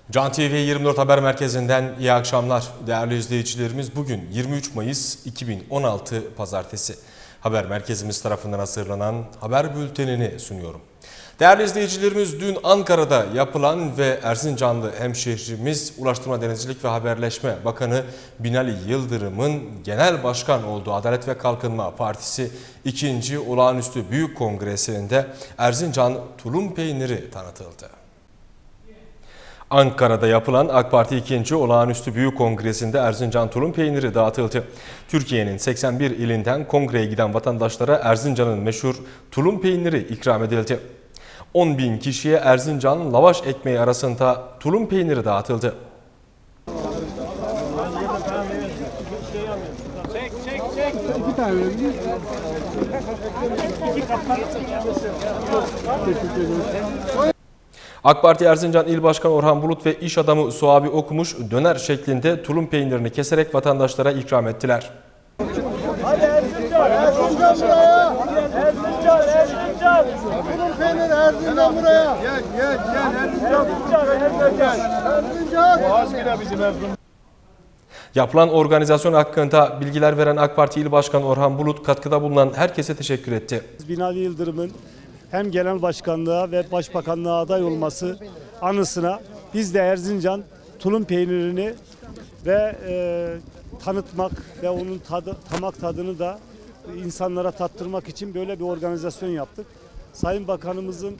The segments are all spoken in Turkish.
Can TV 24 Haber Merkezi'nden iyi akşamlar değerli izleyicilerimiz. Bugün 23 Mayıs 2016 Pazartesi. Haber Merkezimiz tarafından hazırlanan haber bültenini sunuyorum. Değerli izleyicilerimiz, dün Ankara'da yapılan ve Erzincanlı hemşehrimiz Ulaştırma, Denizcilik ve Haberleşme Bakanı Binali Yıldırım'ın genel başkan olduğu Adalet ve Kalkınma Partisi 2. Olağanüstü Büyük Kongresi'nde Erzincan tulum peyniri tanıtıldı. Ankara'da yapılan AK Parti 2. Olağanüstü Büyük Kongresi'nde Erzincan tulum peyniri dağıtıldı. Türkiye'nin 81 ilinden kongreye giden vatandaşlara Erzincan'ın meşhur tulum peyniri ikram edildi. 10.000 kişiye Erzincan lavaş ekmeği arasında tulum peyniri dağıtıldı. AK Parti Erzincan İl Başkanı Orhan Bulut ve iş adamı Suabi Okumuş döner şeklinde tulum peynirini keserek vatandaşlara ikram ettiler. Hadi Erzincan, Erzincan buraya. Erzincan, Erzincan. Tulum peyniri Erzincan buraya. Gel, Erzincan. Erzincan. Boğaz bile bizim Erzincan. Yapılan organizasyon hakkında bilgiler veren AK Parti İl Başkanı Orhan Bulut katkıda bulunan herkese teşekkür etti. Binali Yıldırım'ın hem genel başkanlığa ve başbakanlığa aday olması anısına biz de Erzincan tulum peynirini ve tanıtmak ve onun damak tadını da insanlara tattırmak için böyle bir organizasyon yaptık. Sayın Bakanımızın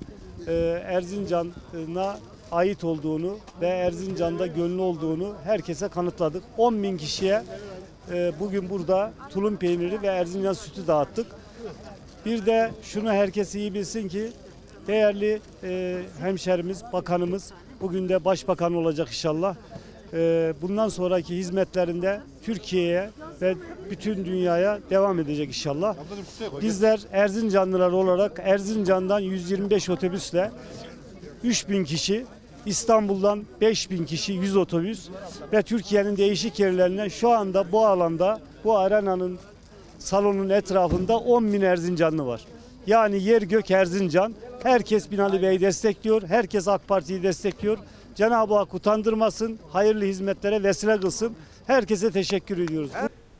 Erzincan'a ait olduğunu ve Erzincan'da gönlü olduğunu herkese kanıtladık. 10.000 kişiye bugün burada tulum peyniri ve Erzincan sütü dağıttık. Bir de şunu herkes iyi bilsin ki değerli hemşerimiz, bakanımız bugün de başbakan olacak inşallah. Bundan sonraki hizmetlerinde Türkiye'ye ve bütün dünyaya devam edecek inşallah. Bizler Erzincanlılar olarak Erzincan'dan 125 otobüsle 3.000 kişi, İstanbul'dan 5.000 kişi 100 otobüs ve Türkiye'nin değişik yerlerinden şu anda bu alanda, bu arenanın salonun etrafında 10.000 Erzincanlı var. Yani yer gök Erzincan. Herkes Binali Bey'i destekliyor. Herkes AK Parti'yi destekliyor. Cenab-ı Hak utandırmasın, hayırlı hizmetlere vesile kılsın. Herkese teşekkür ediyoruz.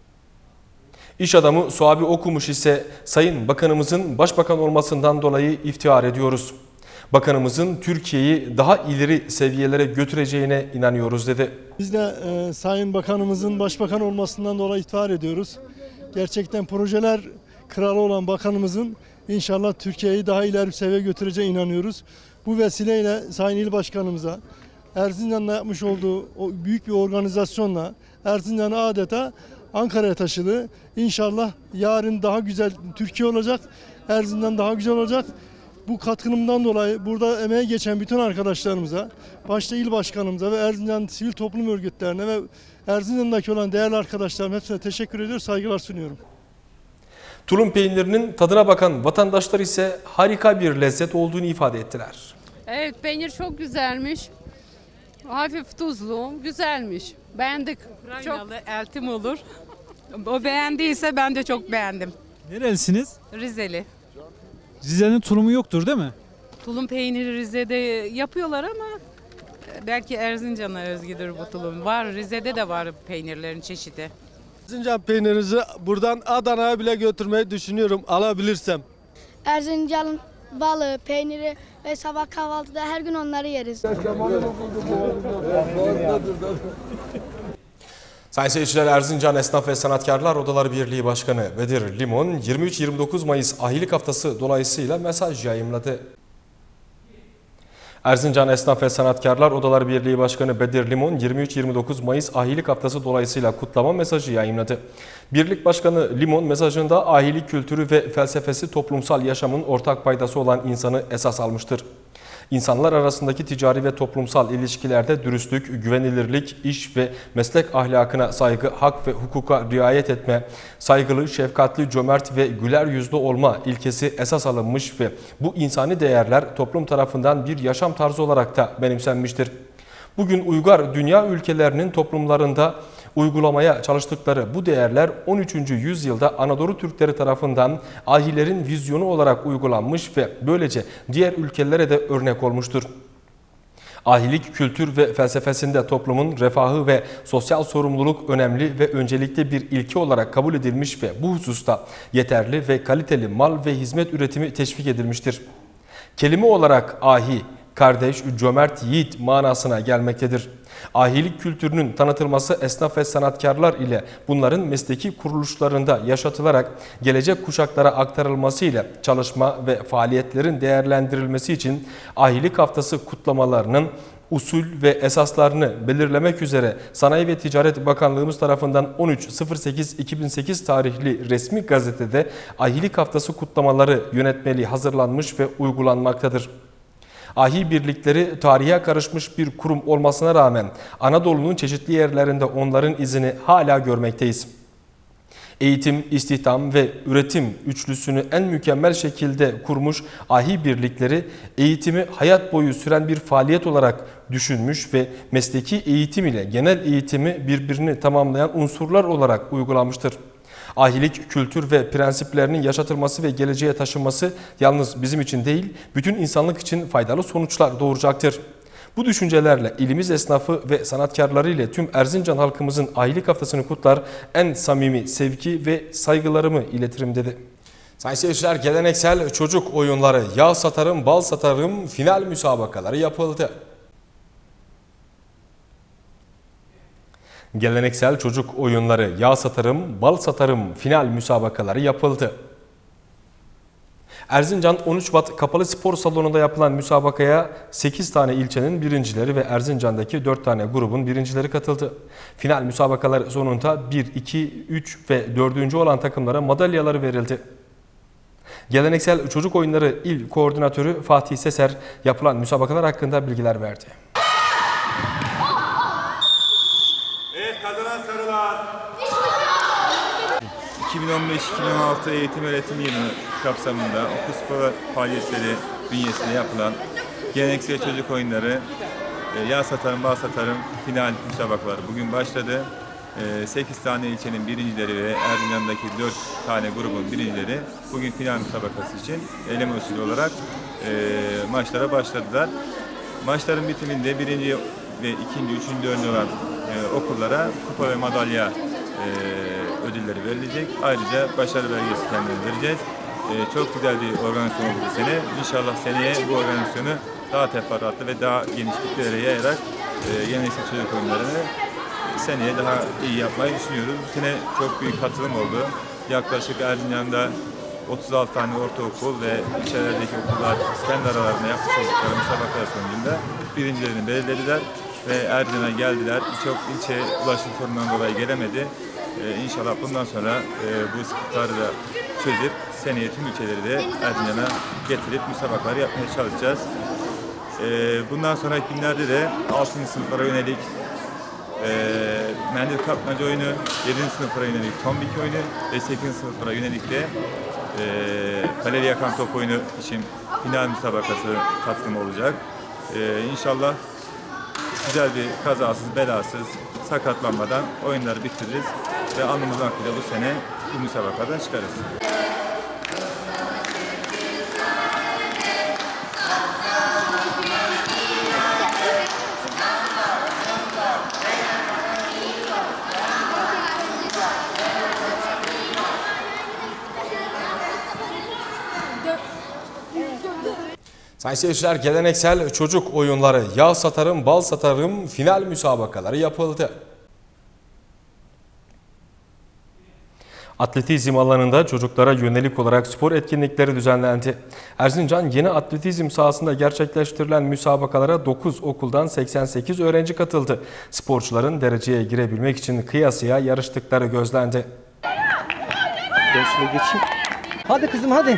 İş adamı Suabi Okumuş ise Sayın Bakanımızın başbakan olmasından dolayı iftihar ediyoruz. Bakanımızın Türkiye'yi daha ileri seviyelere götüreceğine inanıyoruz dedi. Biz de Sayın Bakanımızın başbakan olmasından dolayı iftihar ediyoruz. Gerçekten projeler kralı olan bakanımızın inşallah Türkiye'yi daha ileri bir seviyeye götüreceğine inanıyoruz. Bu vesileyle Sayın İl Başkanımıza Erzincan'la yapmış olduğu o büyük bir organizasyonla Erzincan'ı adeta Ankara'ya taşıdı. İnşallah yarın daha güzel Türkiye olacak, Erzincan daha güzel olacak. Bu katkınımdan dolayı burada emeğe geçen bütün arkadaşlarımıza, başta il başkanımıza ve Erzincan sivil toplum örgütlerine ve Erzincan'daki olan değerli arkadaşlarım hepsine teşekkür ediyor, saygılar sunuyorum. Tulum peynirinin tadına bakan vatandaşlar ise harika bir lezzet olduğunu ifade ettiler. Evet, peynir çok güzelmiş. Hafif tuzlu, güzelmiş. Beğendik. Ukraynalı eltim olur. O beğendiyse ben de çok beğendim. Nerelisiniz? Rizeli. Rize'nin tulumu yoktur değil mi? Tulum peyniri Rize'de yapıyorlar ama belki Erzincan'a özgüdür bu tulum. Var, Rize'de de var peynirlerin çeşidi. Erzincan peynirinizi buradan Adana'ya bile götürmeyi düşünüyorum alabilirsem. Erzincan'ın balığı, peyniri ve sabah kahvaltıda her gün onları yeriz. Sayın seyirciler, Erzincan Esnaf ve Sanatkarlar Odaları Birliği Başkanı Bedir Limon 23-29 Mayıs Ahilik Haftası dolayısıyla mesaj yayımladı. Erzincan Esnaf ve Sanatkarlar Odaları Birliği Başkanı Bedir Limon 23-29 Mayıs Ahilik Haftası dolayısıyla kutlama mesajı yayımladı. Birlik Başkanı Limon mesajında ahilik kültürü ve felsefesi toplumsal yaşamın ortak paydası olan insanı esas almıştır. İnsanlar arasındaki ticari ve toplumsal ilişkilerde dürüstlük, güvenilirlik, iş ve meslek ahlakına saygı, hak ve hukuka riayet etme, saygılı, şefkatli, cömert ve güler yüzlü olma ilkesi esas alınmış ve bu insani değerler toplum tarafından bir yaşam tarzı olarak da benimsenmiştir. Bugün uygar dünya ülkelerinin toplumlarında uygulamaya çalıştıkları bu değerler 13. yüzyılda Anadolu Türkleri tarafından ahilerin vizyonu olarak uygulanmış ve böylece diğer ülkelere de örnek olmuştur. Ahilik kültür ve felsefesinde toplumun refahı ve sosyal sorumluluk önemli ve öncelikli bir ilke olarak kabul edilmiş ve bu hususta yeterli ve kaliteli mal ve hizmet üretimi teşvik edilmiştir. Kelime olarak ahi, kardeş, cömert, yiğit manasına gelmektedir. Ahilik kültürünün tanıtılması esnaf ve sanatkarlar ile bunların mesleki kuruluşlarında yaşatılarak gelecek kuşaklara aktarılması ile çalışma ve faaliyetlerin değerlendirilmesi için Ahilik Haftası kutlamalarının usul ve esaslarını belirlemek üzere Sanayi ve Ticaret Bakanlığımız tarafından 13.08.2008 tarihli resmi gazetede Ahilik Haftası kutlamaları yönetmeliği hazırlanmış ve uygulanmaktadır. Ahi birlikleri tarihe karışmış bir kurum olmasına rağmen Anadolu'nun çeşitli yerlerinde onların izini hala görmekteyiz. Eğitim, istihdam ve üretim üçlüsünü en mükemmel şekilde kurmuş ahi birlikleri eğitimi hayat boyu süren bir faaliyet olarak düşünmüş ve mesleki eğitim ile genel eğitimi birbirini tamamlayan unsurlar olarak uygulamıştır. Ahilik kültür ve prensiplerinin yaşatılması ve geleceğe taşınması yalnız bizim için değil, bütün insanlık için faydalı sonuçlar doğuracaktır. Bu düşüncelerle ilimiz esnafı ve sanatkarları ile tüm Erzincan halkımızın Ahilik Haftası'nı kutlar, en samimi sevgi ve saygılarımı iletirim dedi. Sayın seyirciler, geleneksel çocuk oyunları yağ satarım, bal satarım final müsabakaları yapıldı. Geleneksel çocuk oyunları yağ satarım, bal satarım final müsabakaları yapıldı. Erzincan 13 Şubat Kapalı Spor Salonu'nda yapılan müsabakaya 8 tane ilçenin birincileri ve Erzincan'daki 4 tane grubun birincileri katıldı. Final müsabakaları sonunda 1, 2, 3 ve 4. olan takımlara madalyaları verildi. Geleneksel çocuk oyunları İl Koordinatörü Fatih Seser yapılan müsabakalar hakkında bilgiler verdi. Evet, kazanan sarılar. 2015-2016 eğitim öğretim yılı kapsamında okul spor faaliyetleri bünyesinde yapılan geleneksel çocuk oyunları yağ satarım, bal satarım final müsabakaları bugün başladı. 8 tane ilçenin birincileri ve Erzincan'daki 4 tane grubun birincileri bugün final müsabakası için eleme usulü olarak maçlara başladılar. Maçların bitiminde birinci ve ikinci, üçüncü, dördüncü olan okullara kupa ve madalya ödülleri verilecek. Ayrıca başarı belgesi kendilerine vereceğiz. Çok güzel bir organizasyon oldu bu sene. İnşallah seneye bu organizasyonu daha teferruatlı ve daha geniş kitlelere yayarak geleneksel çocuk oyunlarını seneye daha iyi yapmayı düşünüyoruz. Bu sene çok büyük katılım oldu. Yaklaşık Erzincan'da 36 tane ortaokul ve ilçelerdeki okullar kendi aralarında yapmış oldukları müsabakalar sonucunda birincilerini belirlediler ve Erzincan'a geldiler. Birçok ilçe ulaşım sorunundan dolayı gelemedi. İnşallah bundan sonra bu sıkıntıları da çözüp seneye tüm ilçeleri de Erzincan'a getirip müsabakalar yapmaya çalışacağız. Bundan sonraki günlerde de 6. sınıflara yönelik mendil kapmaca oyunu, 7. sınıflara yönelik tombik oyunu ve 8. sınıflara yönelik de kaleli yakan top oyunu için final müsabakası katılımı olacak. İnşallah güzel bir kazasız, belasız, sakatlanmadan oyunları bitiririz ve alnımızın akıyla bu sene bu müsabakadan çıkarız. Sayın seyirciler, geleneksel çocuk oyunları yağ satarım, bal satarım final müsabakaları yapıldı. Atletizm alanında çocuklara yönelik olarak spor etkinlikleri düzenlendi. Erzincan yeni atletizm sahasında gerçekleştirilen müsabakalara 9 okuldan 88 öğrenci katıldı. Sporcuların dereceye girebilmek için kıyasıya yarıştıkları gözlendi. Hadi kızım hadi.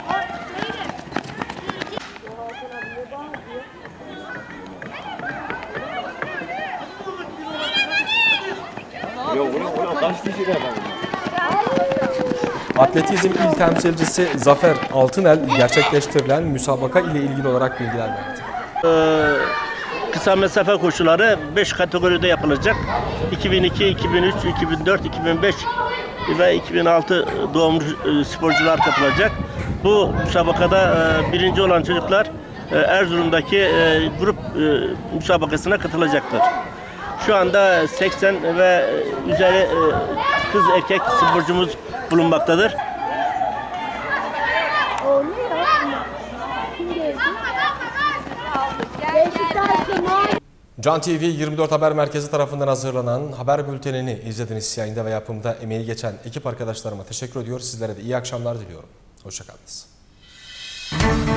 Atletizm il temsilcisi Zafer Altınel gerçekleştirilen müsabaka ile ilgili olarak bilgiler verdi. Kısa mesafe koşuları 5 kategoride yapılacak. 2002, 2003, 2004, 2005 ve 2006 doğumlu sporcular katılacak. Bu müsabakada birinci olan çocuklar Erzurum'daki grup müsabakasına katılacaktır. Şu anda 80 ve üzeri kız erkek sporcumuz bulunmaktadır. Can TV 24 Haber Merkezi tarafından hazırlanan haber bültenini izlediniz. Yayında ve yapımda emeği geçen ekip arkadaşlarıma teşekkür ediyor. Sizlere de iyi akşamlar diliyorum. Hoşça kalınız.